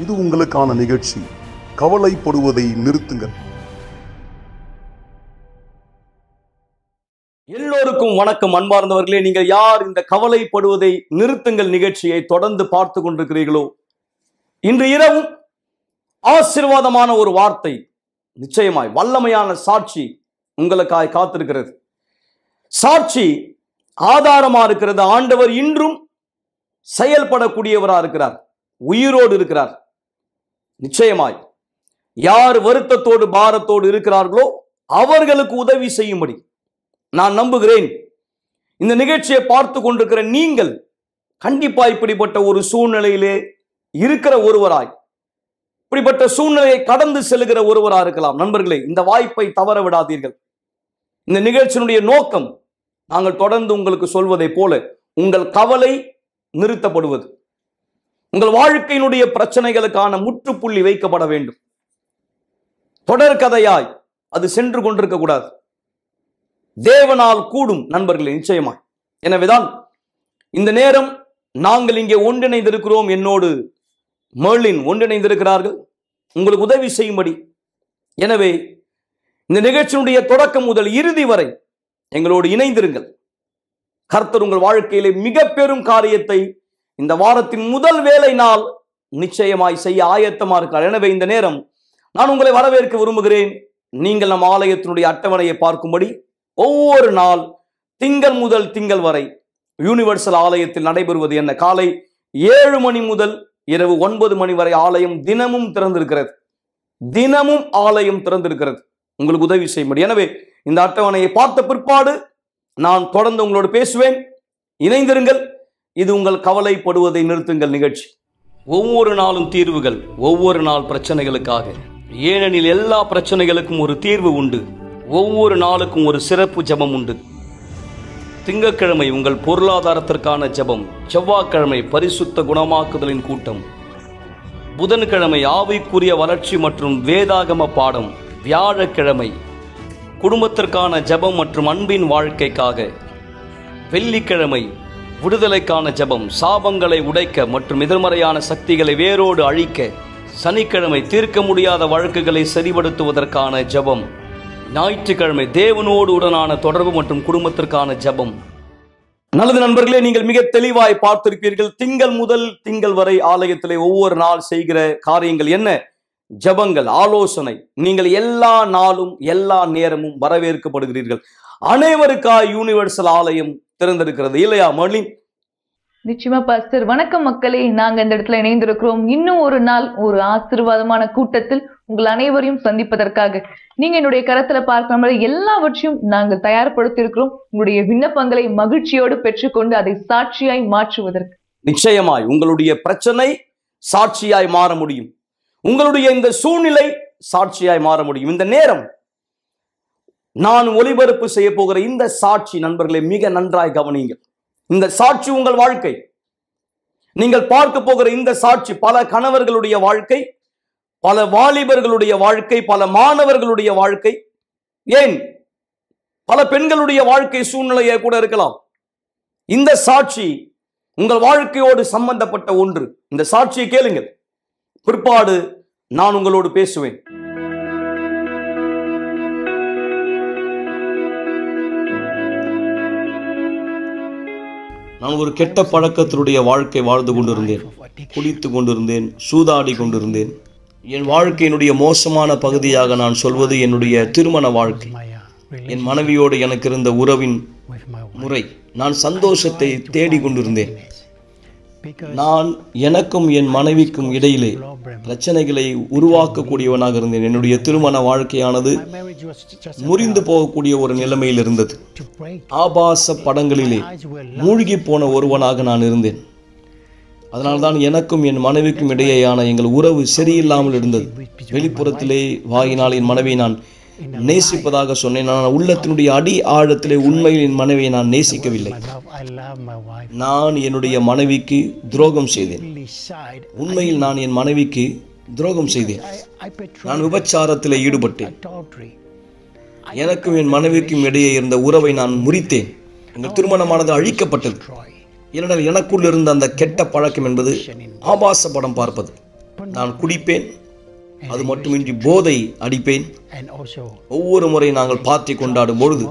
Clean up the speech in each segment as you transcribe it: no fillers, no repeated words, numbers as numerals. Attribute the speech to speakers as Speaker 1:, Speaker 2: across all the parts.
Speaker 1: இது உங்களுக்கான நிகழ்ச்சி. கவலைப்படுவதை நிறுத்துங்கள்.
Speaker 2: எல்லோருக்கும் வணக்கம். அன்பார்ந்தவர்களே, நீங்கள் யார் இந்த கவலைப்படுவதை நிறுத்துங்கள் நிகழ்ச்சியை தொடர்ந்து பார்த்து கொண்டிருக்கிறீர்களோ, இன்று இரவும் ஆசீர்வாதமான ஒரு வார்த்தை, நிச்சயமாய் வல்லமையான சாட்சி உங்களுக்காய் காத்திருக்கிறது. சாட்சி ஆதாரமா இருக்கிறது. ஆண்டவர் இன்றும் செயல்படக்கூடியவரா இருக்கிறார், உயிரோடு இருக்கிறார். நிச்சயமாய் யார் வருத்தத்தோடு பாரத்தோடு இருக்கிறார்களோ அவர்களுக்கு உதவி செய்யும்படி நான் நம்புகிறேன். இந்த நிகழ்ச்சியை பார்த்து கொண்டிருக்கிற நீங்கள் கண்டிப்பா இப்படிப்பட்ட ஒரு சூழ்நிலையிலே இருக்கிற ஒருவராய், இப்படிப்பட்ட சூழ்நிலையை கடந்து செல்கிற ஒருவராக இருக்கலாம். நண்பர்களே, இந்த வாய்ப்பை தவற விடாதீர்கள். இந்த நிகழ்ச்சியினுடைய நோக்கம் நாங்கள் தொடர்ந்து உங்களுக்கு சொல்வதை போல உங்கள் கவலை நிறுத்தப்படுவது, உங்கள் வாழ்க்கையினுடைய பிரச்சனைகளுக்கான முற்றுப்புள்ளி வைக்கப்பட வேண்டும். தொடர்கதையாய் அது சென்று கொண்டிருக்க கூடாது. தேவனால் கூடும் நண்பர்களே, நிச்சயமாய். எனவேதான் இந்த நேரம் நாங்கள் இங்கே ஒன்றிணைந்திருக்கிறோம். என்னோடு மெர்லின் ஒன்றிணைந்திருக்கிறார்கள் உங்களுக்கு உதவி செய்யும்படி. எனவே இந்த நிகழ்ச்சியினுடைய தொடக்கம் முதல் இறுதி வரை எங்களோடு இணைந்திருங்கள். கர்த்தர் உங்கள் வாழ்க்கையிலே மிக பெரும் காரியத்தை இந்த வாரத்தின் முதல் வேலை நாள் நிச்சயமாய் செய்ய ஆயத்தமா இருக்கிறார். எனவே இந்த நேரம் நான் உங்களை வரவேற்க விரும்புகிறேன். நீங்கள் நம் ஆலயத்தினுடைய அட்டவணையை பார்க்கும்படி ஒவ்வொரு நாள் திங்கள் முதல் திங்கள் வரை யூனிவர்சல் ஆலயத்தில் நடைபெறுவது என்ன? காலை 7 மணி முதல் இரவு 9 மணி வரை ஆலயம் தினமும் திறந்திருக்கிறது. தினமும் ஆலயம் திறந்திருக்கிறது உங்களுக்கு உதவி செய்யும்படி. எனவே இந்த அட்டவணையை பார்த்த பிற்பாடு நான் தொடர்ந்து உங்களோடு பேசுவேன். இணைந்திருங்கள். இது உங்கள் கவலைப்படுவதை நிறுத்துங்கள் நிகழ்ச்சி. ஒவ்வொரு நாளும் தீர்வுகள், ஒவ்வொரு நாள் பிரச்சனைகளுக்காக. ஏனெனில் எல்லா பிரச்சனைகளுக்கும் ஒரு தீர்வு உண்டு. ஒவ்வொரு நாளுக்கும் ஒரு சிறப்பு ஜெபம் உண்டு. திங்கட்கிழமை உங்கள் பொருளாதாரத்திற்கான ஜெபம், செவ்வாய்க்கிழமை பரிசுத்த குணமாக்குதலின் கூட்டம், புதன்கிழமை ஆவிக்குரிய வளர்ச்சி மற்றும் வேதாகம பாடம், வியாழக்கிழமை குடும்பத்திற்கான ஜெபம் மற்றும் அன்பின் வாழ்க்கைக்காக, வெள்ளிக்கிழமை விடுதலைக்கான ஜெபம், சாபங்களை உடைக்க மற்றும் எதிர்மறையான சக்திகளை வேரோடு அழிக்க, சனிக்கிழமை தீர்க்க முடியாத வழக்குகளை சரிபடுத்துவதற்கான ஜெபம், ஞாயிற்றுக்கிழமை தேவனோடு உடனான தொடர்பு மற்றும் குடும்பத்திற்கான ஜெபம். நல்லது நண்பர்களே, நீங்கள் மிக தெளிவாய் பார்த்திருப்பீர்கள். திங்கள் முதல் திங்கள் வரை ஆலயத்திலே ஒவ்வொரு நாள் செய்கிற காரியங்கள் என்ன? ஜெபங்கள், ஆலோசனை. நீங்கள் எல்லா நாளும் எல்லா நேரமும் வரவேற்கப்படுகிறீர்கள். அனைவருக்காய் யூனிவர்சல் ஆலயம் திறந்திருக்கிறது, இல்லையா மெர்லின்?
Speaker 3: நிச்சயமா பாஸ்டர். வணக்கம் மக்களே, நாங்க இந்த இடத்துல இணைந்திருக்கிறோம். இன்னும் ஒரு நாள் ஒரு ஆசீர்வாதமான கூட்டத்தில் உங்கள் அனைவரையும் சந்திப்பதற்காக. நீங்க என்னுடைய கரத்துல பார்க்கிற மாதிரி எல்லாவற்றையும் நாங்கள் தயார்படுத்தி இருக்கிறோம், உங்களுடைய விண்ணப்பங்களை மகிழ்ச்சியோடு பெற்றுக்கொண்டு அதை சாட்சியாய் மாற்றுவதற்கு.
Speaker 2: நிச்சயமாய் உங்களுடைய பிரச்சனை சாட்சியாய் மாற முடியும். உங்களுடைய இந்த சூழ்நிலை சாட்சியாய் மாற முடியும். இந்த நேரம் நான் ஒளிபரப்பு செய்ய போகிற இந்த சாட்சி நண்பர்களே, மிக நன்றாய் கவனியுங்கள். இந்த சாட்சி உங்கள் வாழ்க்கை. நீங்கள் பார்க்க போகிற இந்த சாட்சி பல கணவர்களுடைய வாழ்க்கை, பல வாலிபர்களுடைய வாழ்க்கை, பல மாணவர்களுடைய வாழ்க்கை, ஏன் பல பெண்களுடைய வாழ்க்கை சூழ்நிலையை கூட இருக்கலாம். இந்த சாட்சி உங்கள் வாழ்க்கையோடு சம்பந்தப்பட்ட ஒன்று. இந்த சாட்சியை கேளுங்கள், பிற்பாடு நான் உங்களோடு பேசுவேன். நான் ஒரு கெட்ட பழக்கத்தினுடைய வாழ்க்கை வாழ்ந்து கொண்டிருந்தேன். குடித்து கொண்டிருந்தேன், சூதாடி கொண்டிருந்தேன். என் வாழ்க்கையினுடைய மோசமான பகுதியாக நான் சொல்வது என்னுடைய திருமண வாழ்க்கை. என் மனைவியோடு எனக்கு இருந்த உறவின் முறை. நான் சந்தோஷத்தை தேடிக் கொண்டிருந்தேன். நான் எனக்கும் என் மனைவிக்கும் இடையிலே பிரச்சனைகளை உருவாக்கக்கூடியவனாக இருந்தேன். என்னுடைய திருமண வாழ்க்கையானது முறிந்து போகக்கூடிய ஒரு நிலைமையில் இருந்தது. ஆபாச படங்களிலே மூழ்கி போன ஒருவனாக நான் இருந்தேன். அதனால்தான் எனக்கும் என் மனைவிக்கும் இடையேயான எங்கள் உறவு சரியில்லாமல் இருந்தது. வெளிப்புறத்திலே வாயினால் என் மனைவியை நான் நேசிப்பதாக சொன்னேன். நான் உள்ளத்தினுடைய அடி ஆழத்திலே உண்மையில் என் மனைவியை நான் நேசிக்கவில்லை. நான் என்னுடைய மனைவிக்கு துரோகம் செய்தேன். உண்மையில் நான் என் மனைவிக்கு துரோகம் செய்தேன். நான் விபச்சாரத்திலே ஈடுபட்டேன். எனக்கும் என் மனைவிக்கும் இடையே இருந்த உறவை நான் முறித்தேன். எங்கள் திருமணமானது அழிக்கப்பட்டது. ஏனென்றால் எனக்குள் இருந்த அந்த கெட்ட பழக்கம் என்பது ஆபாச படம் பார்ப்பது. நான் குடிப்பேன், அது மட்டுமின்றி போதை அடிப்பேன். ஒவ்வொரு முறை நாங்கள் பார்ட்டி கொண்டாடும் பொழுது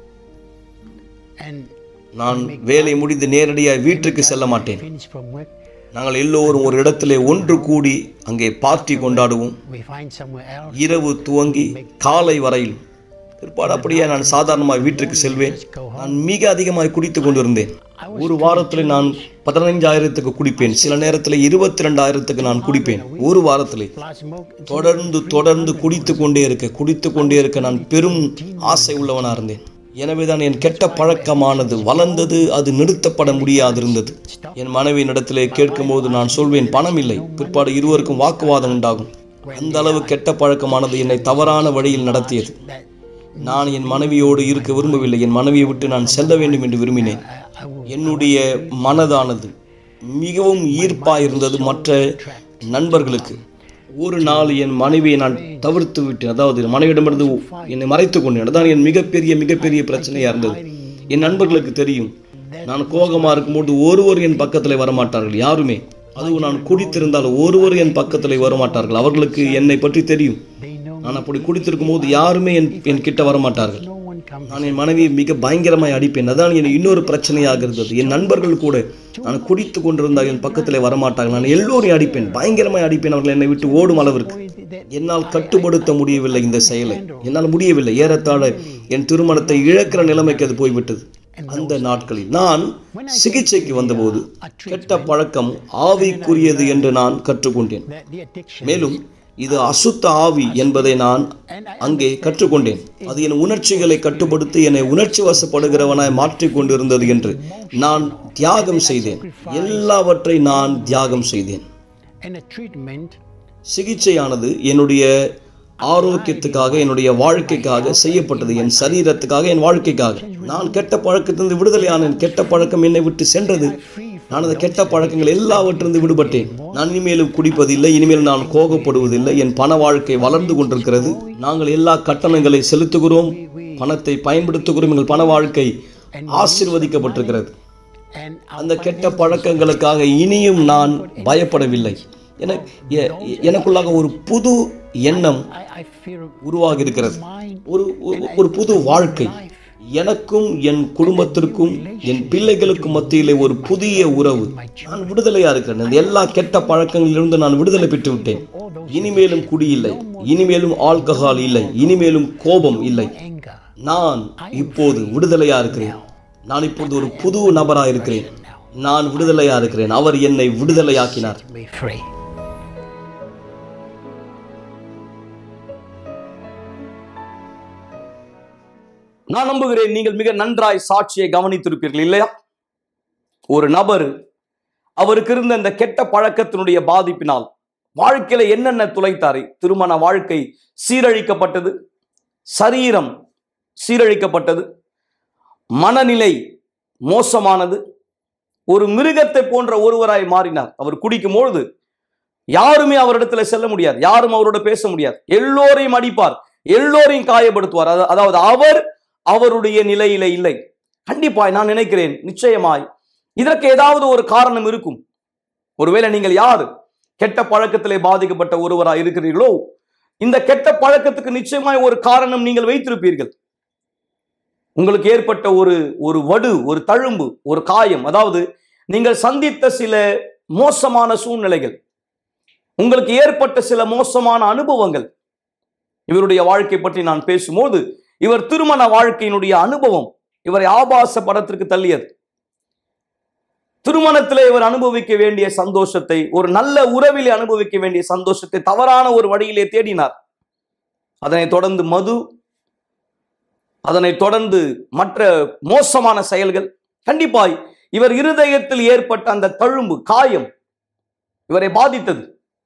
Speaker 2: நான் வேலை முடிந்து நேரடியாக வீட்டுக்கு செல்ல மாட்டேன். நாங்கள் எல்லோரும் ஒரு இடத்திலே ஒன்று கூடி அங்கே பார்ட்டி கொண்டாடுவோம். இரவு துவங்கி காலை வரையில். பிற்பாடு அப்படியே நான் சாதாரணமாக வீட்டுக்கு செல்வேன். நான் மிக அதிகமாக குடித்து கொண்டிருந்தேன். ஒரு வாரத்தில் நான் 15,000க்கு குடிப்பேன், சில நேரத்தில் 22,000க்கு நான் குடிப்பேன். ஒரு வாரத்தில் தொடர்ந்து குடித்து கொண்டே இருக்க நான் பெரும் ஆசை உள்ளவனாக இருந்தேன். எனவேதான் என் கெட்ட பழக்கமானது வளர்ந்தது, அது நிறுத்தப்பட முடியாதிருந்தது. என் மனைவியின் இடத்திலே கேட்கும் போது நான் சொல்வேன், பணம் இல்லை. பிற்பாடு இருவருக்கும் வாக்குவாதம் உண்டாகும். அந்த அளவு கெட்ட பழக்கமானது என்னை தவறான வழியில் நடத்தியது. நான் என் மனைவியோடு இருக்க விரும்பவில்லை. என் மனைவியை விட்டு நான் செல்ல வேண்டும் என்று விரும்பினேன். என்னுடைய மனதானது மிகவும் ஈர்ப்பாயிருந்தது மற்ற நண்பர்களுக்கு. ஒரு நாள் என் மனைவியை நான் தவிர்த்து விட்டேன், அதாவது மனைவியிடமிருந்து என்னை மறைத்து கொண்டேன். அதுதான் என் மிகப்பெரிய பிரச்சனையாக இருந்தது. என் நண்பர்களுக்கு தெரியும், நான் கோபமாக இருக்கும்போது ஒருவர் என் பக்கத்தில் வரமாட்டார்கள், யாருமே. அதுவும் நான் குடித்திருந்தால் ஒருவர் என் பக்கத்தில் வரமாட்டார்கள். அவர்களுக்கு என்னை பற்றி தெரியும். நான் அப்படி குடித்திருக்கும் போது யாருமே என் கிட்ட வரமாட்டார்கள். நான் என் மனைவியை மிக பயங்கரமாய் அடிப்பேன். அதான் எனக்கு இன்னொரு பிரச்சனையாக இருந்தது. என் நண்பர்கள் கூட நான் குடித்து கொண்டிருந்தால் என் பக்கத்தில் வரமாட்டார்கள். நான் எல்லோரையும் அடிப்பேன், பயங்கரமாய் அடிப்பேன். அவர்கள் என்னை விட்டு ஓடும் அளவிற்கு. என்னால் கட்டுப்படுத்த முடியவில்லை இந்த செயலை, என்னால் முடியவில்லை. ஏறத்தாழ என் திருமணத்தை இழக்கிற நிலைமைக்கு அது போய்விட்டது. அந்த நாட்களில் நான் சிகிச்சைக்கு வந்தபோது கெட்ட பழக்கம் ஆவிக்குரியது என்று நான் கற்றுக்கொண்டேன். மேலும் இது அசுத்த ஆவி என்பதை நான் அங்கே கற்றுக்கொண்டேன். அது என் உணர்ச்சிகளை கட்டுப்படுத்தி என்னை உணர்ச்சி வசப்படுகிறவனாய் மாற்றிக் கொண்டிருந்தது என்று நான் தியாகம் செய்தேன். எல்லாவற்றை நான் தியாகம் செய்தேன். சிகிச்சையானது என்னுடைய ஆரோக்கியத்துக்காக, என்னுடைய வாழ்க்கைக்காக செய்யப்பட்டது. என் சரீரத்துக்காக, என் வாழ்க்கைக்காக. நான் கெட்ட பழக்கத்திலிருந்து விடுதலையானேன். கெட்ட பழக்கம் என்னை விட்டு சென்றது. நான் அந்த கெட்ட பழக்கங்கள் எல்லாவற்றிலிருந்து விடுபட்டேன். நான் இனிமேலும் குடிப்பதில்லை, இனிமேல் நான் கோபப்படுவதில்லை. என் பண வாழ்க்கை வளர்ந்து கொண்டிருக்கிறது. நாங்கள் எல்லா கட்டணங்களை செலுத்துகிறோம், பணத்தை பயன்படுத்துகிறோம். எங்கள் பண வாழ்க்கை ஆசீர்வதிக்கப்பட்டிருக்கிறது. அந்த கெட்ட பழக்கங்களுக்காக இனியும் நான் பயப்படவில்லை. எனக்குள்ளாக ஒரு புது எண்ணம் உருவாகி இருக்கிறது. ஒரு புது வாழ்க்கை. எனக்கும் என் குடும்பத்திற்கும் என் பிள்ளைகளுக்கும் மத்தியிலே ஒரு புதிய உறவு. நான் விடுதலையா இருக்கிறேன். எல்லா கெட்ட பழக்கங்களிலிருந்து நான் விடுதலை பெற்று விட்டேன். இனிமேலும் குடி இல்லை, இனிமேலும் ஆல்கஹால் இல்லை, இனிமேலும் கோபம் இல்லை. நான் இப்போது விடுதலையா இருக்கிறேன். நான் இப்போது ஒரு புது நபராக இருக்கிறேன். நான் விடுதலையா இருக்கிறேன். அவர் என்னை விடுதலையாக்கினார். நான் நம்புகிறேன் நீங்கள் மிக நன்றாய் சாட்சியை கவனித்திருப்பீர்கள் இல்லையா? ஒரு நபர் அவருக்கு இருந்த அந்த கெட்ட பழக்கத்தினுடைய பாதிப்பினால் வாழ்க்கையில என்னென்ன துளைத்தாரு. திருமண வாழ்க்கை சீரழிக்கப்பட்டது, சரீரம் சீரழிக்கப்பட்டது, மனநிலை மோசமானது. ஒரு மிருகத்தை போன்ற ஒருவராய் மாறினார். அவர் குடிக்கும் பொழுது யாருமே அவரிடத்துல செல்ல முடியாது, யாரும் அவரோட பேச முடியாது. எல்லோரையும் அடிப்பார், எல்லோரையும் காயப்படுத்துவார். அதாவது அவருடைய நிலையில இல்லை. கண்டிப்பாய் நான் நினைக்கிறேன், நிச்சயமாய் இதற்கு ஏதாவது ஒரு காரணம் இருக்கும். ஒருவேளை நீங்கள் யார் கெட்ட பழக்கத்திலே பாதிக்கப்பட்ட ஒருவராய் இருக்கிறீர்களோ, இந்த கெட்ட பழக்கத்துக்கு நிச்சயமாய் ஒரு காரணம் நீங்கள் வைத்திருப்பீர்கள். உங்களுக்கு ஏற்பட்ட ஒரு வடு, ஒரு தழும்பு, ஒரு காயம், அதாவது நீங்கள் சந்தித்த சில மோசமான சூழ்நிலைகள், உங்களுக்கு ஏற்பட்ட சில மோசமான அனுபவங்கள். இவருடைய வாழ்க்கை பற்றி நான் பேசும்போது இவர் திருமண வாழ்க்கையினுடைய அனுபவம் இவரை ஆபாச படத்திற்கு தள்ளியது. திருமணத்திலே இவர் அனுபவிக்க வேண்டிய சந்தோஷத்தை, ஒரு நல்ல உறவிலே அனுபவிக்க வேண்டிய சந்தோஷத்தை தவறான ஒரு வழியிலே தேடினார். அதனை தொடர்ந்து மது, அதனை தொடர்ந்து மற்ற மோசமான செயல்கள். கண்டிப்பாய் இவர் இருதயத்தில் ஏற்பட்ட அந்த தழும்பு, காயம் இவரை பாதித்தது.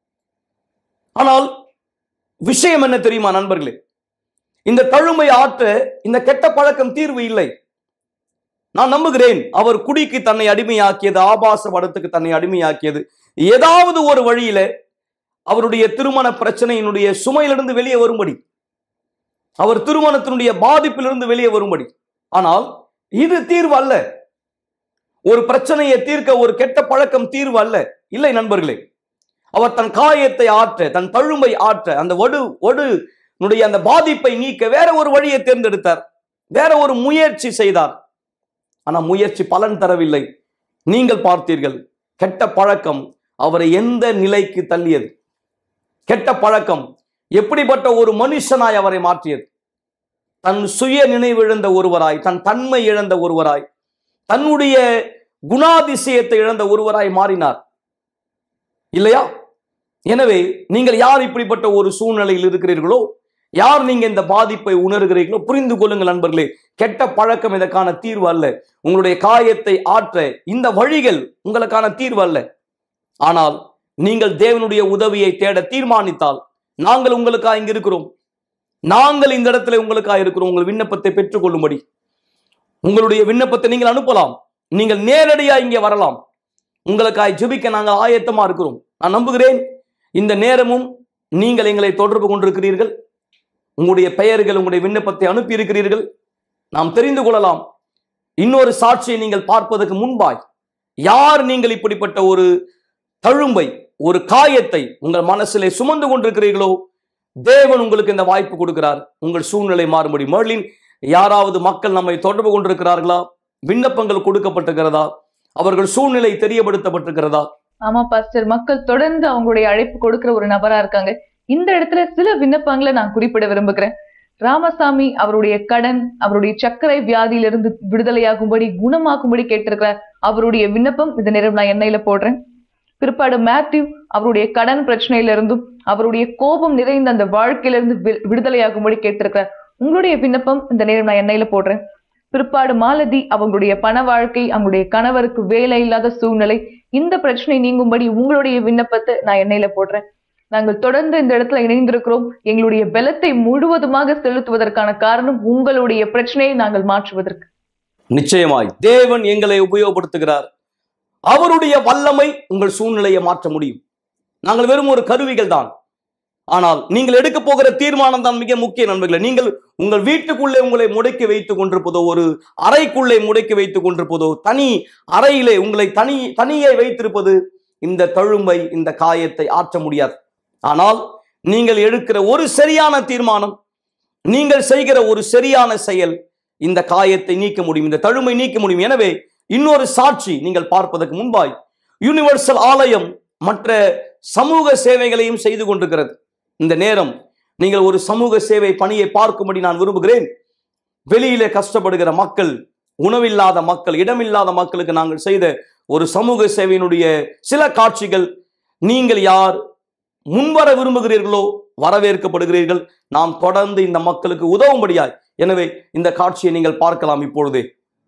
Speaker 2: ஆனால் விஷயம் என்ன தெரியுமா நண்பர்களே? இந்த தழும்பை ஆற்ற இந்த கெட்ட பழக்கம் தீர்வு இல்லை. நான் நம்புகிறேன் அவர் குடிக்கு தன்னை அடிமையாக்கியது, ஆபாச படத்துக்கு தன்னை அடிமையாக்கியது. ஏதாவது ஒரு வழியில அவருடைய திருமண பிரச்சனையினுடைய சுமையிலிருந்து வெளியே வரும்படி, அவர் திருமணத்தினுடைய பாதிப்பிலிருந்து வெளியே வரும்படி. ஆனால் இது தீர்வு அல்ல. ஒரு பிரச்சனையை தீர்க்க ஒரு கெட்ட பழக்கம் தீர்வு அல்ல. இல்லை நண்பர்களே, அவர் தன் காயத்தை ஆற்ற, தன் தழும்பை ஆற்ற, அந்த வடுனுடைய அந்த பாதிப்பை நீக்க வேற ஒரு வழியை தேர்ந்தெடுத்தார், வேற ஒரு முயற்சி செய்தார். ஆனா முயற்சி பலன் தரவில்லை. நீங்கள் பார்த்தீர்கள், கெட்ட பழக்கம் அவரை எந்த நிலைக்கு தள்ளியது. கெட்ட பழக்கம் எப்படிப்பட்ட ஒரு மனுஷனாய் அவரை மாற்றியது. தன் சுய நினைவிழந்த ஒருவராய், தன் தன்மை இழந்த ஒருவராய், தன்னுடைய குணாதிசயத்தை இழந்த ஒருவராய் மாறினார் இல்லையா? எனவே நீங்கள் யார் இப்படிப்பட்ட ஒரு சூழ்நிலையில் இருக்கிறீர்களோ, யார் நீங்க இந்த பாதிப்பை உணர்கிறீர்களோ, புரிந்து கொள்ளுங்கள் நண்பர்களே. கெட்ட பழக்கம் இதற்கான தீர்வு அல்ல. உங்களுடைய காயத்தை ஆற்ற இந்த வழிகள் உங்களுக்கான தீர்வு அல்ல. ஆனால் நீங்கள் தேவனுடைய உதவியை தேட தீர்மானித்தால், நாங்கள் உங்களுக்காக இங்க இருக்கிறோம். நாங்கள் இந்த இடத்துல உங்களுக்காக இருக்கிறோம். உங்கள் விண்ணப்பத்தை பெற்றுக்கொள்ளும்படி உங்களுடைய விண்ணப்பத்தை நீங்கள் அனுப்பலாம். நீங்கள் நேரடியா இங்கே வரலாம். உங்களுக்காக ஜெபிக்க நாங்கள் ஆயத்தமா இருக்கிறோம். நான் நம்புகிறேன் இந்த நேரமும் நீங்கள் எங்களை தொடர்பு கொண்டிருக்கிறீர்கள். உங்களுடைய பெயர்கள், உங்களுடைய விண்ணப்பத்தை அனுப்பி இருக்கிறீர்கள். நாம் தெரிந்து கொள்ளலாம். இன்னொரு சாட்சியை நீங்கள் பார்ப்பதற்கு முன்பாய், யார் நீங்கள் இப்படிப்பட்ட ஒரு தழும்பை, ஒரு காயத்தை உங்கள் மனசிலே சுமந்து கொண்டிருக்கிறீர்களோ, தேவன் உங்களுக்கு இந்த வாய்ப்பு கொடுக்கிறார். உங்கள் சூழ்நிலை மாறும்படி. மர்லின், யாராவது மக்கள் நம்மை தொடர்பு கொண்டிருக்கிறார்களா? விண்ணப்பங்கள் கொடுக்கப்பட்டிருக்கிறதா? அவர்கள் சூழ்நிலை தெரியப்படுத்தப்பட்டிருக்கிறதா?
Speaker 3: ஆமா பாஸ்டர், மக்கள் தொடர்ந்து அவங்களுடைய அழைப்பு கொடுக்கிற ஒரு நபரா இருக்காங்க. இந்த இடத்துல சில விண்ணப்பங்களை நான் குறிப்பிட விரும்புகிறேன். ராமசாமி அவருடைய கடன், அவருடைய சர்க்கரை வியாதியிலிருந்து விடுதலையாகும்படி, குணமாக்கும்படி கேட்டிருக்கிறார். அவருடைய விண்ணப்பம் இந்த நேரம் நான் எண்ணெயில போடுறேன். பிற்பாடு மேத்யூ அவருடைய கடன் பிரச்சனையிலிருந்தும் அவருடைய கோபம் நிறைந்த அந்த வாழ்க்கையிலிருந்து விடுதலையாகும்படி கேட்டிருக்கிறார். உங்களுடைய விண்ணப்பம் இந்த நேரம் நான் எண்ணெயில போடுறேன். பிற்பாடு மாலதி அவங்களுடைய பண வாழ்க்கை, அவங்களுடைய கணவருக்கு வேலை இல்லாத சூழ்நிலை, இந்த பிரச்சனை நீங்கும்படி உங்களுடைய விண்ணப்பத்தை நான் எண்ணெயில போடுறேன். நாங்கள் தொடர்ந்து இந்த இடத்துல இணைந்திருக்கிறோம். எங்களுடைய பலத்தை முழுவதுமாக செலுத்துவதற்கான காரணம் உங்களுடைய பிரச்சனையை நாங்கள் மாற்றுவதற்கு.
Speaker 2: நிச்சயமாய் தேவன் எங்களை உபயோகப்படுத்துகிறார். அவருடைய வல்லமை உங்கள் சூழ்நிலையை மாற்ற முடியும். நாங்கள் வெறும் ஒரு கருவிகள் தான். ஆனால் நீங்கள் எடுக்க போகிற தீர்மானம் தான் மிக முக்கிய நண்பர்களே. நீங்கள் உங்கள் வீட்டுக்குள்ளே உங்களை முடக்கி வைத்துக் கொண்டிருப்பதோ, ஒரு அறைக்குள்ளே முடக்கி வைத்துக் கொண்டிருப்பதோ, தனி அறையிலே உங்களை தனியே வைத்திருப்பது இந்த தழும்பை, இந்த காயத்தை ஆற்ற முடியாது. ஆனால் நீங்கள் எடுக்கிற ஒரு சரியான தீர்மானம், நீங்கள் செய்கிற ஒரு சரியான செயல் இந்த காயத்தை நீக்க முடியும், இந்த தழும்பை நீக்க முடியும். எனவே இன்னொரு சாட்சி நீங்கள் பார்ப்பதற்கு முன்பாய், யூனிவர்சல் ஆலயம் மற்ற சமூக சேவைகளையும் செய்து கொண்டிருக்கிறது. இந்த நேரம் நீங்கள் ஒரு சமூக சேவை பணியை பார்க்கும்படி நான் விரும்புகிறேன். வெளியிலே கஷ்டப்படுகிற மக்கள், உணவில்லாத மக்கள், இடமில்லாத மக்களுக்கு நாங்கள் செய்த ஒரு சமூக சேவையினுடைய சில காட்சிகள். நீங்கள் யார் முன்வர விரும்புகிறீர்களோ வரவேற்கப்படுகிறீர்கள். நாம் தொடர்ந்து இந்த மக்களுக்கு உதவும்படியாய். எனவே இந்த காட்சியை நீங்கள் பார்க்கலாம் இப்பொழுதே.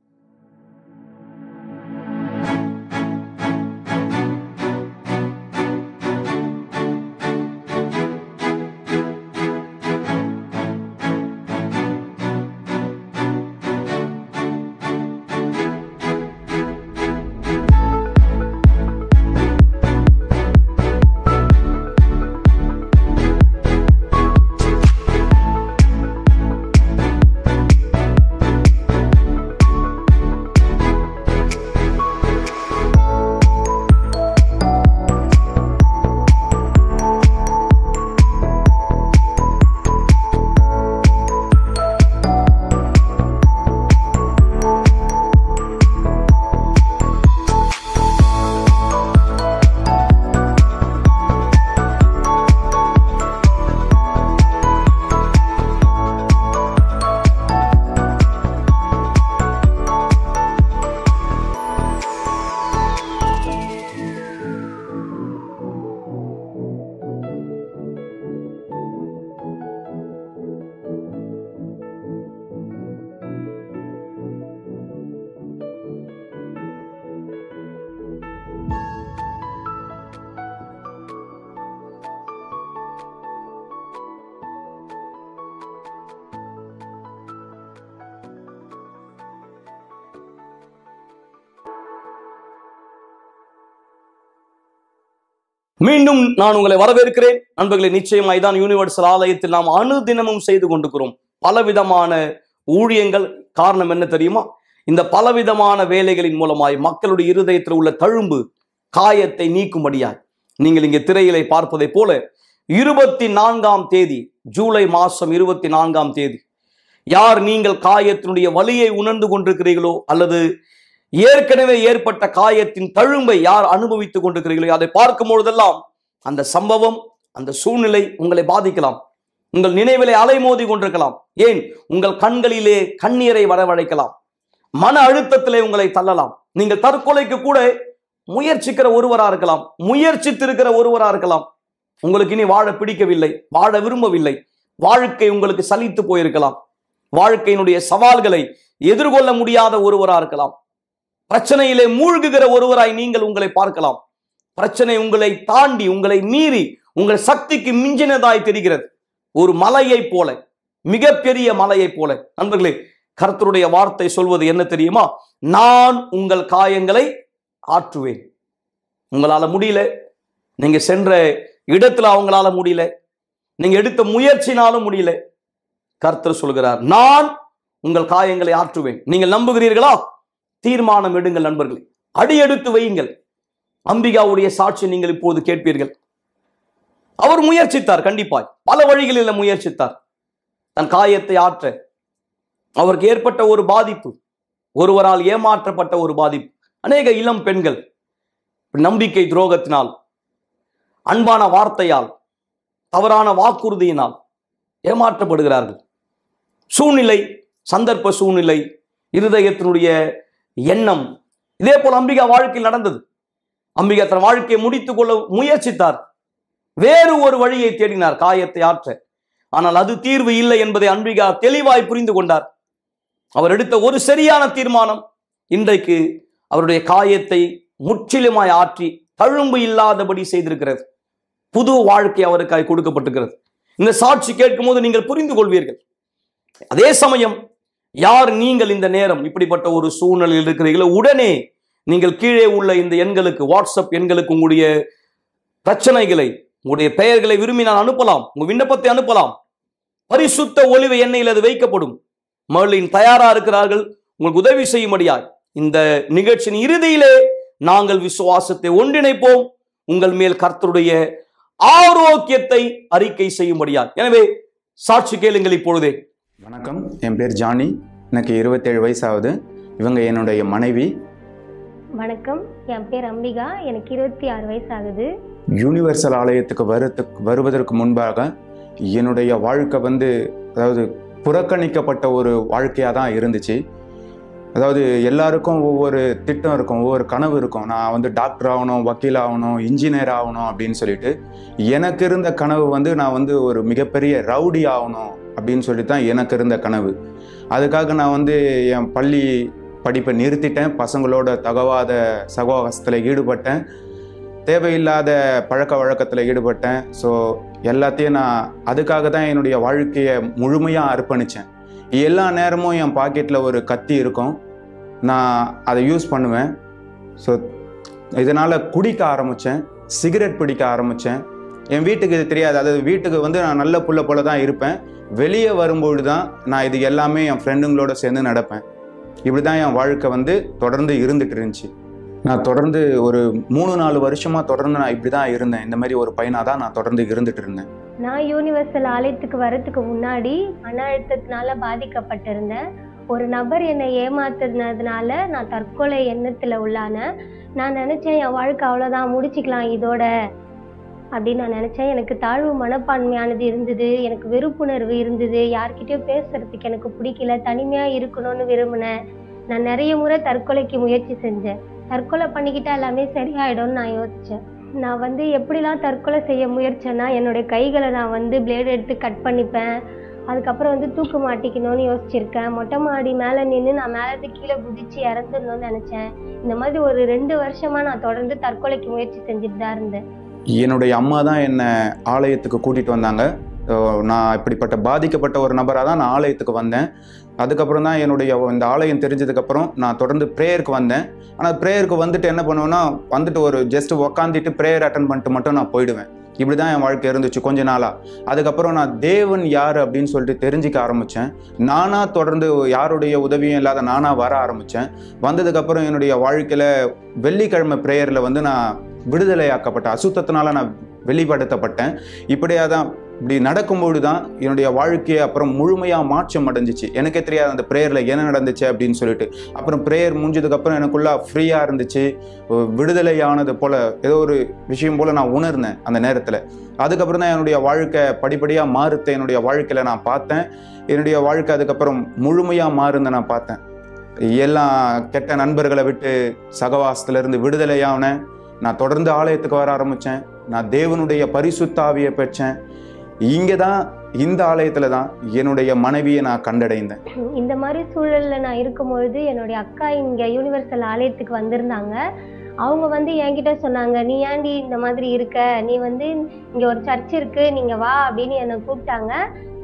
Speaker 2: மீண்டும் நான் உங்களை வரவேற்கிறேன் நண்பர்களே. நிச்சயமாய் தான் யூனிவர்சல் ஆலயத்தில் நாம் அனுதினமும் செய்து கொண்டிருக்கிறோம் பலவிதமான ஊழியங்கள். காரணம் என்ன தெரியுமா? இந்த பலவிதமான வேலைகளின் மூலமாய் மக்களுடைய இருதயத்தில் உள்ள தழும்பு, காயத்தை நீக்கும்படியாய் நீங்கள் இங்கே திரையிலே பார்ப்பதை போல 24ஆம் தேதி, ஜூலை மாதம் 24ஆம் தேதி, யார் நீங்கள் காயத்தினுடைய வலியை உணர்ந்து கொண்டிருக்கிறீர்களோ அல்லது ஏற்கனவே ஏற்பட்ட காயத்தின் தழும்பை யார் அனுபவித்துக் கொண்டிருக்கிறீர்களோ அதை பார்க்கும் பொழுதெல்லாம் அந்த சம்பவம், அந்த சூழ்நிலை உங்களை பாதிக்கலாம். உங்கள் நினைவிலே அலைமோதி கொண்டிருக்கலாம். ஏன், உங்கள் கண்களிலே கண்ணீரை வரவழைக்கலாம். மன அழுத்தத்திலே உங்களை தள்ளலாம். நீங்கள் தற்கொலைக்கு கூட முயற்சிக்கிற ஒருவரா இருக்கலாம், முயற்சித்திருக்கிற ஒருவரா இருக்கலாம். உங்களுக்கு இனி வாழ பிடிக்கவில்லை, வாழ விரும்பவில்லை, வாழ்க்கை உங்களுக்கு சலித்து போயிருக்கலாம். வாழ்க்கையினுடைய சவால்களை எதிர்கொள்ள முடியாத ஒருவரா இருக்கலாம். பிரச்சனையிலே மூழ்குகிற ஒருவராய் நீங்கள் உங்களை பார்க்கலாம். பிரச்சனை உங்களை தாண்டி, உங்களை மீறி, உங்கள் சக்திக்கு மிஞ்சினதாய் தெரிகிறது. ஒரு மலையை போல, மிகப்பெரிய மலையை போல. நண்பர்களே, கர்த்தருடைய வார்த்தை சொல்வது என்ன தெரியுமா? நான் உங்கள் காயங்களை ஆற்றுவேன். உங்களால முடியல, நீங்க சென்ற இடத்துல அவங்களால முடியல, நீங்க எடுத்த முயற்சினாலும் முடியல. கர்த்தர் சொல்கிறார், நான் உங்கள் காயங்களை ஆற்றுவேன். நீங்கள் நம்புகிறீர்களா? தீர்மானம் எடுங்கள் நண்பர்களே, அடியெடுத்து வையுங்கள். அம்பிகாவுடைய சாட்சி நீங்கள் இப்போது கேட்பீர்கள். அவர் முயற்சித்தார், கண்டிப்பாய் பல வழிகளில் முயற்சித்தார் தன் காயத்தை ஆற்ற. அவருக்கு ஏற்பட்ட ஒரு பாதிப்பு, ஒருவரால் ஏமாற்றப்பட்ட ஒரு பாதிப்பு. அநேக இளம் பெண்கள் நம்பிக்கை துரோகத்தினால், அன்பான வார்த்தையால், தவறான வாக்குறுதியினால் ஏமாற்றப்படுகிறார்கள். சூழ்நிலை, சந்தர்ப்ப சூழ்நிலை, இருதயத்தினுடைய எண்ணம், இதே போல அம்பிகா வாழ்க்கையில் நடந்தது. அம்பிகா தன் வாழ்க்கையை முடித்துக் கொள்ள முயற்சித்தார். வேறு ஒரு வழியை தேடினார் காயத்தை ஆற்ற. ஆனால் அது தீர்வு இல்லை என்பதை அம்பிகா தெளிவாய் புரிந்து கொண்டார். அவர் எடுத்த ஒரு சரியான தீர்மானம் இன்றைக்கு அவருடைய காயத்தை முற்றிலுமாய் ஆற்றி தழும்பு இல்லாதபடி செய்திருக்கிறது. புது வாழ்க்கை அவருக்காய் கொடுக்கப்பட்டிருக்கிறது. இந்த சாட்சி கேட்கும் போது நீங்கள் புரிந்து கொள்வீர்கள். அதே சமயம் யார் நீங்கள் இந்த நேரம் இப்படிப்பட்ட ஒரு சூழ்நிலையில் இருக்கிறீர்களோ, உடனே நீங்கள் கீழே உள்ள இந்த எண்களுக்கு, வாட்ஸ்அப் எண்களுக்கு உங்களுடைய பிரச்சனைகளை, உங்களுடைய பெயர்களை விரும்பினால் அனுப்பலாம். உங்க விண்ணப்பத்தை அனுப்பலாம். பரிசுத்த ஒலிவ எண்ணெயில் அது வைக்கப்படும். மர்லின் தயாரா இருக்கிறார்கள் உங்களுக்கு உதவி செய்யும்படியாய். இந்த நிகழ்ச்சியின் இறுதியிலே நாங்கள் விசுவாசத்தை ஒன்றிணைப்போம், உங்கள் மேல் கர்த்தருடைய ஆரோக்கியத்தை அறிக்கை செய்யும்படியாய். எனவே சாட்சி கேளுங்கள் இப்பொழுதே.
Speaker 4: வணக்கம், என் பேர் ஜானி. எனக்கு 27 வயசு ஆகுது. இவங்க என்னுடைய மனைவி.
Speaker 5: வணக்கம், என் பேர் அம்பிகா. எனக்கு 26 வயசு ஆகுது.
Speaker 4: யூனிவர்சல் ஆலயத்துக்கு வருவதற்கு முன்பாக என்னுடைய வாழ்க்கை அதாவது புறக்கணிக்கப்பட்ட ஒரு வாழ்க்கையாக தான் இருந்துச்சு. அதாவது எல்லாருக்கும் ஒவ்வொரு திட்டம் இருக்கும், ஒவ்வொரு கனவு இருக்கும். நான் டாக்டர் ஆகணும், வக்கீல் ஆகணும், இன்ஜினியர் ஆகணும் அப்படின்னு சொல்லிட்டு, எனக்கு இருந்த கனவு நான் ஒரு மிகப்பெரிய ரவுடி ஆகணும் அப்படின்னு சொல்லி தான் எனக்கு இருந்த கனவு. அதுக்காக நான் என் பள்ளி படிப்பை நிறுத்திட்டேன். பசங்களோட தகவாத சகவாசத்தில் ஈடுபட்டேன். தேவையில்லாத பழக்க வழக்கத்தில் ஈடுபட்டேன். ஸோ எல்லாத்தையும் நான் அதுக்காக தான் என்னுடைய வாழ்க்கையை முழுமையாக அர்ப்பணித்தேன். எல்லா நேரமும் என் பாக்கெட்டில் ஒரு கத்தி இருக்கும், நான் அதை யூஸ் பண்ணுவேன். ஸோ இதனால் குடிக்க ஆரம்பித்தேன், சிகரெட் பிடிக்க ஆரம்பித்தேன். என் வீட்டுக்கு இது தெரியாது. அதாவது வீட்டுக்கு நான் நல்ல புள்ள போல தான் இருப்பேன். வெளியே வரும்பொழுது தான் நான் இது எல்லாமே என் ஃப்ரெண்டுங்களோட சேர்ந்து நடப்பேன். இப்படி தான் என் வாழ்க்கை தொடர்ந்து இருந்துட்டு இருந்துச்சு. நான் தொடர்ந்து ஒரு 3-4 வருஷமாக தொடர்ந்து நான் இப்படி தான் இருந்தேன். இந்த மாதிரி ஒரு பையனாக தான் நான் தொடர்ந்து இருந்துட்டு இருந்தேன்.
Speaker 5: நான் யூனிவர்சல் ஆலயத்துக்கு வரத்துக்கு முன்னாடி மன அழுத்தத்தினால பாதிக்கப்பட்டிருந்தேன். ஒரு நபர் என்னை ஏமாத்துனதுனால நான் தற்கொலை எண்ணத்தில் உள்ளான. நான் நினச்சேன் என் வாழ்க்கை அவ்வளோதான், முடிச்சுக்கலாம் இதோட அப்படின்னு நான் நினச்சேன். எனக்கு தாழ்வு மனப்பான்மையானது இருந்தது, எனக்கு வெறுப்புணர்வு இருந்தது, யார்கிட்டயும் பேசுறதுக்கு எனக்கு பிடிக்கல, தனிமையாக இருக்கணும்னு விரும்பினேன். நான் நிறைய முறை தற்கொலைக்கு முயற்சி செஞ்சேன். தற்கொலை பண்ணிக்கிட்டா எல்லாமே சரியாயிடும்னு நான் யோசித்தேன். நான் எப்படிலாம் தற்கொலை செய்ய முயற்சின்னா, என்னுடைய கைகளை நான் பிளேடு எடுத்து கட் பண்ணிப்பேன். அதுக்கப்புறம் தூக்கு மாட்டிக்கணும்னு யோசிச்சிருக்கேன். மொட்டை மாடி மேலே நின்று நான் மேலே கீழே குதிச்சு இறந்துடணும்னு நினச்சேன். இந்த மாதிரி ஒரு 2 வருஷமாக நான் தொடர்ந்து தற்கொலைக்கு முயற்சி செஞ்சுட்டு தான் இருந்தேன்.
Speaker 4: என்னுடைய அம்மா தான் என்னை ஆலயத்துக்கு கூட்டிகிட்டு வந்தாங்க. நான் இப்படிப்பட்ட பாதிக்கப்பட்ட ஒரு நபராக தான் நான் ஆலயத்துக்கு வந்தேன். அதுக்கப்புறம் தான் என்னுடைய இந்த ஆலயம் தெரிஞ்சதுக்கப்புறம் நான் தொடர்ந்து ப்ரேயருக்கு வந்தேன். ஆனால் ப்ரேயருக்கு என்ன பண்ணுவேன்னா, ஒரு ஜஸ்ட் உக்காந்துட்டு ப்ரேயர் அட்டன் பண்ணிட்டு மட்டும் நான் போயிடுவேன். இப்படி தான் என் வாழ்க்கை இருந்துச்சு கொஞ்ச நாளாக. அதுக்கப்புறம் நான் தேவன் யார் அப்படின்னு சொல்லிட்டு தெரிஞ்சிக்க ஆரம்பித்தேன். நானாக தொடர்ந்து யாருடைய உதவியும் இல்லாத நானாக வர ஆரம்பித்தேன். வந்ததுக்கப்புறம் என்னுடைய வாழ்க்கையில் வெள்ளிக்கிழமை ப்ரேயரில் நான் விடுதலையாக்கப்பட்டேன், அசுத்தத்தினால நான் வெளிப்படுத்தப்பட்டேன். இப்படியாக தான் இப்படி நடக்கும்போது தான் என்னுடைய வாழ்க்கையை அப்புறம் முழுமையாக மாற்றம் அடைஞ்சிச்சு. எனக்கே தெரியாது அந்த ப்ரேயரில் என்ன நடந்துச்சு அப்படின்னு சொல்லிட்டு. அப்புறம் ப்ரேயர் முடிஞ்சதுக்கப்புறம் எனக்குள்ள ஃப்ரீயாக இருந்துச்சு, விடுதலையானது போல் ஏதோ ஒரு விஷயம் போல் நான் உணர்ந்தேன் அந்த நேரத்தில். அதுக்கப்புறம் தான் என்னுடைய வாழ்க்கை படிப்படியாக மாறுத்த என்னுடைய வாழ்க்கையில் நான் பார்த்தேன். என்னுடைய வாழ்க்கை அதுக்கப்புறம் முழுமையாக மாறுந்த நான் பார்த்தேன். எல்லாம் கெட்ட நண்பர்களை விட்டு சகவாசத்திலிருந்து விடுதலையானேன். நான் தொடர்ந்து ஆலயத்துக்கு வர ஆரம்பித்தேன். நான் தேவனுடைய பரிசுத்த ஆவியை பெற்றேன். இங்கே தான் இந்த ஆலயத்தில் தான் என்னுடைய மனைவியை நான் கண்டடைந்தேன்.
Speaker 5: இந்த மாதிரி சூழலில் நான் இருக்கும்பொழுது என்னுடைய அக்கா இங்கே யூனிவர்சல் ஆலயத்துக்கு வந்திருந்தாங்க. அவங்க வந்து என்கிட்ட சொன்னாங்க, நீ ஏன்டி இந்த மாதிரி இருக்க, நீ வந்து இங்கே ஒரு சர்ச் இருக்கு, நீங்கள் வா அப்படின்னு என்னை கூப்பிட்டாங்க.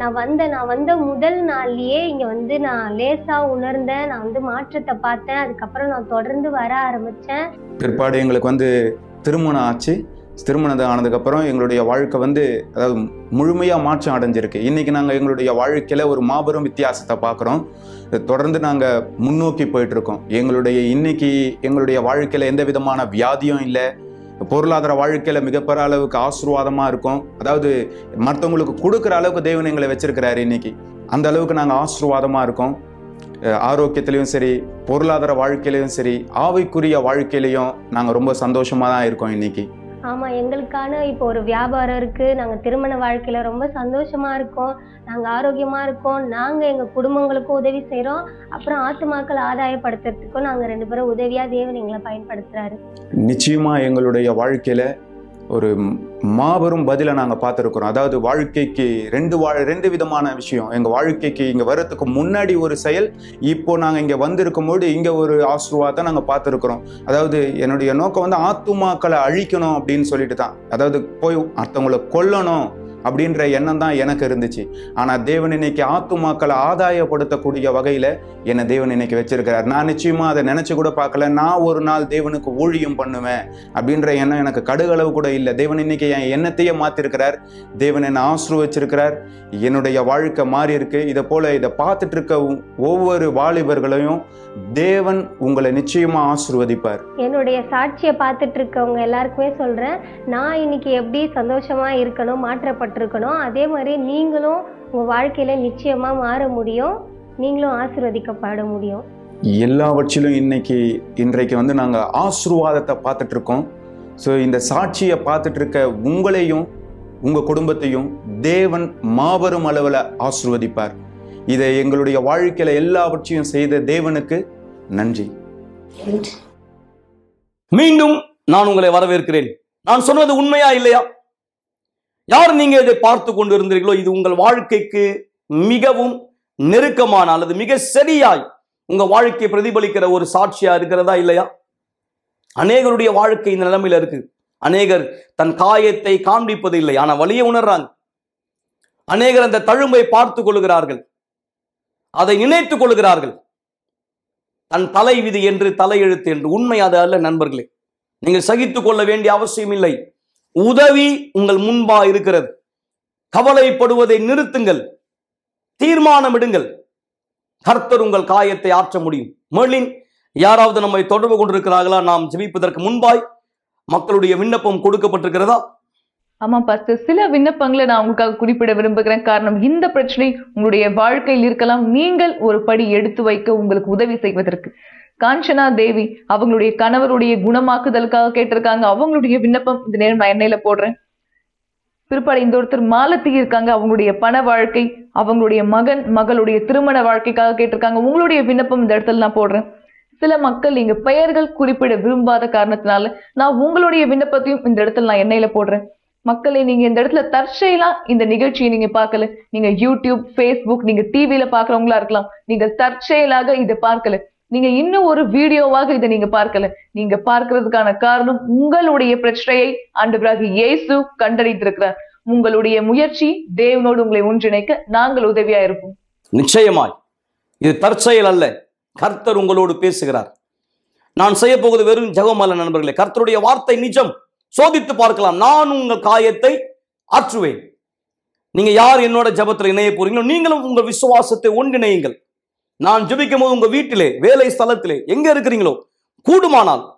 Speaker 5: நான் வந்த முதல் நாள்லயே இங்கே வந்து நான் லேசாக உணர்ந்தேன். நான் வந்து மாற்றத்தை பார்த்தேன். அதுக்கப்புறம் நான் தொடர்ந்து வர ஆரம்பித்தேன்.
Speaker 4: பிற்பாடு எங்களுக்கு வந்து திருமணம் ஆச்சு. திருமணம் ஆனதுக்கப்புறம் எங்களுடைய வாழ்க்கை வந்து அதாவது முழுமையாக மாற்றம் அடைஞ்சிருக்கு. இன்றைக்கி நாங்கள் எங்களுடைய வாழ்க்கையில் ஒரு மாபெரும் வித்தியாசத்தை பார்க்குறோம். தொடர்ந்து நாங்கள் முன்னோக்கி போயிட்டுருக்கோம். இன்னைக்கு எங்களுடைய வாழ்க்கையில் எந்த விதமான வியாதியும் இல்லை. பொருளாதார வாழ்க்கையில் மிகப்பெரிய அளவுக்கு ஆசீர்வாதமாக இருக்கும். அதாவது மற்றவங்களுக்கு கொடுக்குற அளவுக்கு தேவன் எங்களை வச்சிருக்கிறாரு. இன்னைக்கு அந்த அளவுக்கு நாங்கள் ஆசீர்வாதமாக இருக்கோம். ஆரோக்கியத்திலையும் சரி, பொருளாதார வாழ்க்கையிலையும் சரி, ஆவிக்குரிய வாழ்க்கையிலையும் நாங்கள் ரொம்ப சந்தோஷமாக தான் இருக்கோம் இன்னைக்கு.
Speaker 5: ஆமாம், எங்களுக்கான இப்போ ஒரு வியாபாரம் இருக்குது. நாங்கள் திருமண வாழ்க்கையில் ரொம்ப சந்தோஷமாக இருக்கோம். நாங்கள் ஆரோக்கியமாக இருக்கோம். நாங்கள் எங்கள் குடும்பங்களுக்கும் உதவி செய்கிறோம். அப்புறம் ஆத்துமாக்கள் ஆதாயப்படுத்துறதுக்கும் நாங்கள் 2 பேரும் உதவியாக தேவன் எங்களை பயன்படுத்துகிறாரு.
Speaker 4: நிச்சயமாக எங்களுடைய வாழ்க்கையில் ஒரு மாபெரும் பதிலை நாங்கள் பார்த்துருக்குறோம். அதாவது வாழ்க்கைக்கு ரெண்டு விதமான விஷயம். எங்கள் வாழ்க்கைக்கு இங்கே வர்றதுக்கு முன்னாடி ஒரு செயல், இப்போ நாங்கள் இங்கே வந்திருக்கும்போது இங்கே ஒரு ஆசீர்வாதத்தை நாங்கள் பார்த்துருக்குறோம். அதாவது என்னுடைய நோக்கம் வந்து ஆத்துமாக்களை அழிக்கணும் அப்படின்னு சொல்லிட்டு தான், அதாவது போய் அடுத்தவங்களை கொல்லணும் அப்படின்ற எண்ணம் தான் எனக்கு இருந்துச்சு. ஆனால் தேவன் இன்னைக்கு ஆத்துமாக்களை ஆதாயப்படுத்தக்கூடிய வகையில் என்னை தேவன் இன்னைக்கு வச்சிருக்கிறார். நான் நிச்சயமாக அதை நினச்சி கூட பார்க்கல. நான் ஒரு நாள் தேவனுக்கு ஊழியம் பண்ணுவேன் அப்படின்ற எண்ணம் எனக்கு கடுகளவு கூட இல்லை. தேவன் இன்னைக்கு என் எண்ணத்தையே மாற்றிருக்கிறார். தேவன் என்னை ஆசீர்வதிச்சிருக்கிறார். என்னுடைய வாழ்க்கை மாறி இருக்கு. இதை பார்த்துட்டு இருக்க ஒவ்வொரு வாலிபர்களையும் தேவன் உங்களை நிச்சயமா ஆசீர்வதிப்பார்.
Speaker 5: என்னுடைய சாட்சியை பார்த்துட்டு இருக்கவங்க எல்லாருக்குமே சொல்றேன், நான் இன்னைக்கு எப்படி சந்தோஷமா இருக்கணும், மாற்றப்பட்டிருக்கணும், அதே மாதிரி நீங்களும் உங்க வாழ்க்கையில நிச்சயமா மாற முடியும். நீங்களும் ஆசீர்வதிக்கப்பட முடியும்.
Speaker 4: எல்லாவற்றிலும் இன்றைக்கு வந்து நாங்க ஆசீர்வாதத்தை பார்த்துட்டு இருக்கோம். ஸோ இந்த சாட்சியை பார்த்துட்டு இருக்க உங்களையும் உங்க குடும்பத்தையும் தேவன் மாபெரும் அளவில் ஆசீர்வதிப்பார். இதை எங்களுடைய வாழ்க்கையில எல்லாவற்றையும் செய்த தேவனுக்கு நன்றி.
Speaker 2: மீண்டும் நான் உங்களை வரவேற்கிறேன். நான் சொன்னது உண்மையா இல்லையா? யார் நீங்க இதை பார்த்து கொண்டு இருந்தீர்களோ, இது உங்கள் வாழ்க்கைக்கு மிகவும் நெருக்கமான அல்லது மிக சரியாய் உங்க வாழ்க்கையை பிரதிபலிக்கிற ஒரு சாட்சியா இருக்கிறதா இல்லையா? அநேகருடைய வாழ்க்கை இந்த நிலைமையில இருக்கு. அநேகர் தன் காயத்தை காண்பிப்பது இல்லை, ஆனா வலியை உணர்றாங்க. அநேகர் அந்த தழும்பை பார்த்து கொள்கிறார்கள், அதை நினைத்துக் கொள்கிறார்கள். தன் தலைவிதி என்று, தலையெழுத்து என்று. உண்மை அது அல்ல நண்பர்களே. நீங்கள் சகித்துக் கொள்ள வேண்டிய அவசியம் இல்லை. உதவி உங்கள் முன்பா இருக்கிறது. கவலைப்படுவதை நிறுத்துங்கள், தீர்மானம் எடுங்கள். கர்த்தர் உங்கள் காயத்தை ஆற்ற முடியும். மெர்லின், யாராவது நம்மை தொடர்பு கொண்டிருக்கிறார்களா? நாம் ஜெபிப்பதற்கு முன்பாய் மக்களுடைய விண்ணப்பம் கொடுக்கப்பட்டிருக்கிறதா?
Speaker 3: ஆமா பாஸ்டர், சில விண்ணப்பங்களை நான் உங்களுக்காக குறிப்பிட விரும்புகிறேன். காரணம், இந்த பிரச்சனை உங்களுடைய வாழ்க்கையில் இருக்கலாம். நீங்கள் ஒரு படி எடுத்து வைக்க உங்களுக்கு உதவி செய்வதற்கு. காஞ்சனா தேவி அவங்களுடைய கணவருடைய குணமாக்குதலுக்காக கேட்டிருக்காங்க. அவங்களுடைய விண்ணப்பம் இந்த நேரம் நான் எண்ணெயில போடுறேன். பிற்பாடு இந்த ஒருத்தர் மாலத்தி இருக்காங்க, அவங்களுடைய பண வாழ்க்கை, அவங்களுடைய மகளுடைய திருமண வாழ்க்கைக்காக கேட்டிருக்காங்க. உங்களுடைய விண்ணப்பம் இந்த இடத்துல நான் போடுறேன். சில மக்கள் இங்க பெயர்கள் குறிப்பிட விரும்பாத காரணத்தினால நான் உங்களுடைய விண்ணப்பத்தையும் இந்த இடத்துல நான் எண்ணெயில போடுறேன். மக்களை, நீங்க இந்த இடத்துல தற்செயலா இந்த நிகழ்ச்சியை நீங்க பார்க்கல. நீங்க யூடியூப், ஃபேஸ்புக், நீங்க டிவியில பாக்குறவங்களா இருக்கலாம். நீங்க தற்செயலாக இதை பார்க்கல. நீங்க இன்னும் ஒரு வீடியோவாக இதை நீங்க பார்க்கல. நீங்க பார்க்கிறதுக்கான காரணம், உங்களுடைய பிரச்சனையை ஆண்டவராகிய இயேசு கண்டறிந்திருக்கிறார். உங்களுடைய முயற்சி தேவனோடு உங்களை ஒன்றிணைக்க நாங்கள் உதவியா இருப்போம்.
Speaker 2: நிச்சயமாய் இது தற்செயல் அல்ல. கர்த்தர் உங்களோடு பேசுகிறார். நான் செய்ய போவது வெறும் ஜெபம் அல்ல நண்பர்களே. கர்த்தருடைய வார்த்தை நிஜம். சோதித்து பார்க்கலாம். நான் உங்கள் காயத்தை ஆற்றுவேன். நீங்க யார் என்னோட ஜெபத்தில் இணைய போறீங்களோ, நீங்களும் உங்கள் விசுவாசத்தை ஒன்றிணையுங்கள். நான் ஜெபிக்கும் போது உங்க வீட்டிலே, வேலை ஸ்தலத்திலே, எங்க இருக்கிறீங்களோ, கூடுமானால்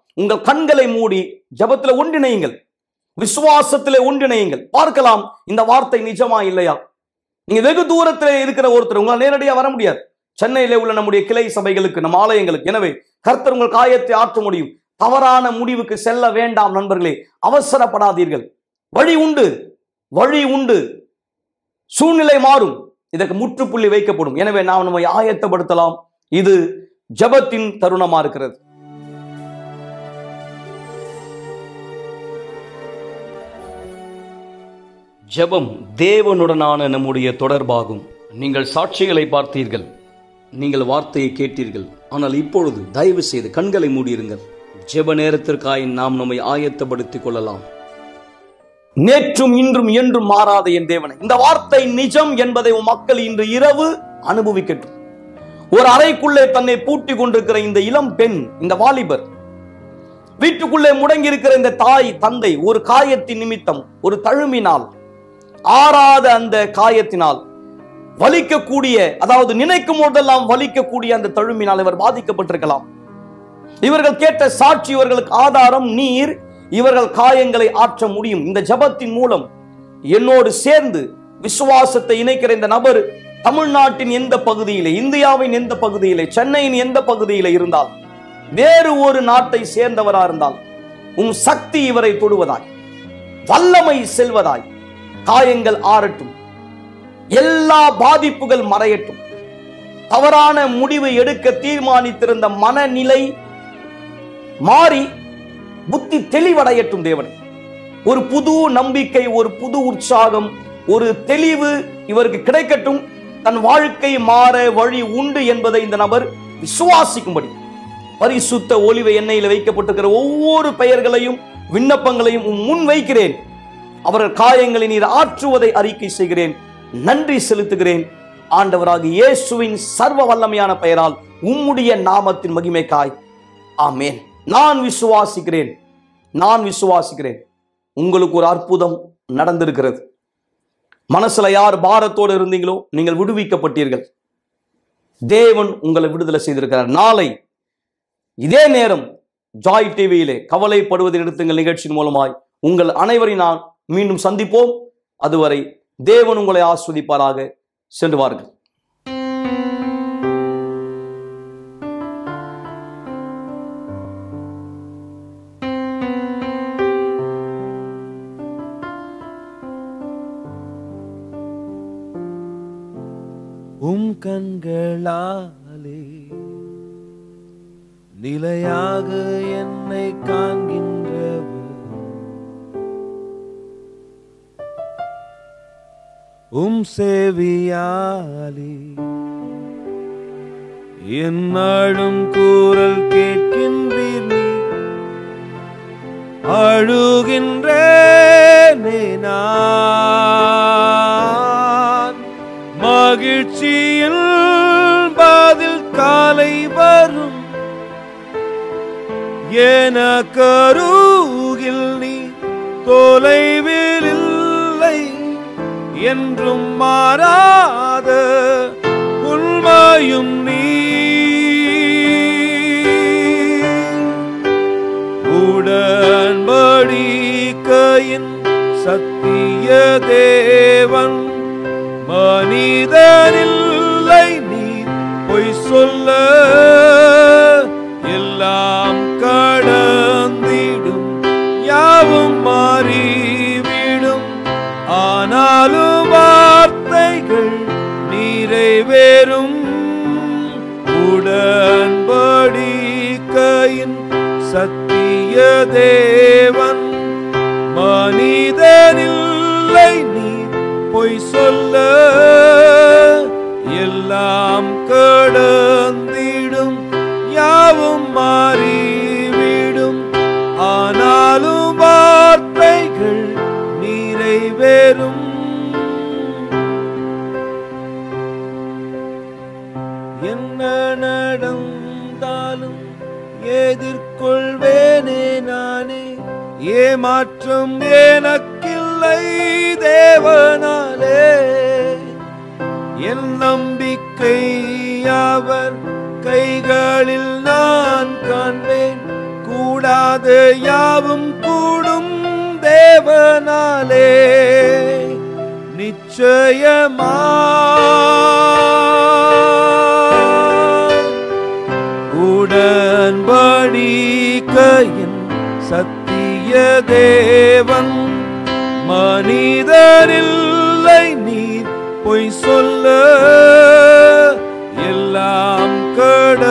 Speaker 2: உங்கள் கண்களை மூடி ஜெபத்துல ஒன்றிணையுங்கள், விசுவாசத்திலே ஒன்றிணையுங்கள். பார்க்கலாம் இந்த வார்த்தை நிஜமா இல்லையா. நீங்க வெகு தூரத்திலே இருக்கிற ஒருத்தர் உங்களால் நேரடியாக வர முடியாது. சென்னையிலே உள்ள நம்முடைய கிளை சபைகளுக்கு, நம் ஆலயங்களுக்கு. எனவே கர்த்தர் உங்கள் காயத்தை ஆற்ற முடியும். தவறான முடிவுக்கு செல்ல வேண்டாம் நண்பர்களே, அவசரப்படாதீர்கள். வழி உண்டு, வழி உண்டு. சூழ்நிலை மாறும், இதற்கு முற்றுப்புள்ளி வைக்கப்படும். எனவே நாம் நம்மை ஆயத்தப்படுத்தலாம். இது ஜெபத்தின் தருணமா இருக்கிறது. ஜெபம் தேவனுடனான நம்முடைய தொடர்பாகும். நீங்கள் சாட்சிகளை பார்த்தீர்கள், நீங்கள் வார்த்தையை கேட்டீர்கள். ஆனால் இப்பொழுது தயவு செய்து கண்களை மூடியிருங்கள். ஜெப நேரத்திற்காய் நாம் நம்மை ஆயத்தப்படுத்திக் கொள்ளலாம். நேற்றும் இன்றும் என்றும் மாறாத என் தேவனை, இந்த வார்த்தை நிஜம் என்பதை உன் மக்கள் இன்று இரவு அனுபவிக்கட்டும். ஒரு அறைக்குள்ளே தன்னை பூட்டி கொண்டிருக்கிற இந்த இளம் பெண், இந்த வாலிபர், வீட்டுக்குள்ளே முடங்கி இருக்கிற இந்த தாய் தந்தை, ஒரு காயத்தின் நிமித்தம், ஒரு தழும்பினால், ஆறாத அந்த காயத்தினால் வலிக்கக்கூடிய, அதாவது நினைக்கும் போதெல்லாம் வலிக்கக்கூடிய அந்த தழும்பினால் இவர் பாதிக்கப்பட்டிருக்கலாம். இவர்கள் கேட்ட சாட்சி, இவர்களுக்கு ஆதாரம் நீர். இவர்கள் காயங்களை ஆற்ற முடியும். இந்த ஜெபத்தின் மூலம் என்னோடு சேர்ந்து விசுவாசத்தை இணைக்கிற இந்த நபர் தமிழ்நாட்டின் எந்த பகுதியிலே, இந்தியாவின் எந்த பகுதியிலே, சென்னையின் எந்த பகுதியிலே இருந்தால், வேறு ஒரு நாட்டை சேர்ந்தவரா இருந்தால், உன் சக்தி இவரை தொடுவதாய், வல்லமை செல்வதாய், காயங்கள் ஆறட்டும், எல்லா பாதிப்புகள் மறையட்டும், தவறான முடிவு எடுக்க தீர்மானித்திருந்த மனநிலை மாறி புத்தி தெளிவடையட்டும். தேவனே, ஒரு புது நம்பிக்கை, ஒரு புது உற்சாகம், ஒரு தெளிவு இவருக்கு கிடைக்கட்டும். தன் வாழ்க்கை மாற வழி உண்டு என்பதை இந்த நபர் விசுவாசிக்கும்படி பரிசுத்த ஒலிவ எண்ணெயில் வைக்கப்பட்டிருக்கிற ஒவ்வொரு பெயர்களையும் விண்ணப்பங்களையும் முன் வைக்கிறேன். அவர்கள் காயங்களை நீர் ஆற்றுவதை அறிக்கை செய்கிறேன். நன்றி செலுத்துகிறேன். ஆண்டவராகிய இயேசுவின் சர்வ வல்லமையான பெயரால் உம்முடைய நாமத்தின் மகிமைக்காய் ஆமென். நான் விசுவாசிக்கிறேன், நான் விசுவாசிக்கிறேன். உங்களுக்கு ஒரு அற்புதம் நடந்திருக்கிறது. மனசுல யார் பாரத்தோடு இருந்தீங்களோ நீங்கள் விடுவிக்கப்பட்டீர்கள். தேவன் உங்களை விடுதலை செய்திருக்கிறார். நாளை இதே நேரம் ஜாய் டிவியிலே கவலைப்படுவதை நிறுத்துங்கள் நிகழ்ச்சியின் மூலமாய் உங்கள் அனைவரையும் நான் மீண்டும் சந்திப்போம். அதுவரை தேவன் உங்களை ஆஸ்வதிப்பாராக. சென்று வாருங்கள்.
Speaker 6: கண்களாலே நிலையாக என்னை காண்கின்றவர், செவியாலே என்னாலும் கூறல் கேட்கின்றீர். அழுகின்றேனே நான், மகிழ்ச்சியில் பதில் காலை வரும். எனக்கருகில் நீ தொலைவில் இல்லை, என்றும் மாறாத உண்மையும் நீ. உடன்படிக்கையின் சத்திய தேவன், மனிதனில்லை நீ பொய் சொல்ல. எல்லாம் கடந்திடும், யாவும் மாறிவிடும், ஆனாலும் வார்த்தைகள் நிறைவேறும். உடன்படிக்கையின் சத்திய தேவன், மனிதனில்லை நீ பொய் சொல்ல. எல்லாம் கடந்திடும், யாவும் மாறிவிடும், ஆனாலும் வார்த்தைகள் நிறைவேறும். என்ன நடந்தாலும் எதிர்கொள்வேனே நானே, ஏமாற்றம் எனக்கில்லை தேவனாலே. என் நம்பிக்கை அவர் கைகளில் நான் காண்பேன், கூட கூடாத யாவும் கூடும் தேவனாலே நிச்சயமா. உடன்படிக்கையின் சத்திய தேவன் மனிதரில்லை நீர் பொய் சொல்ல எல்லாம் கடவுள்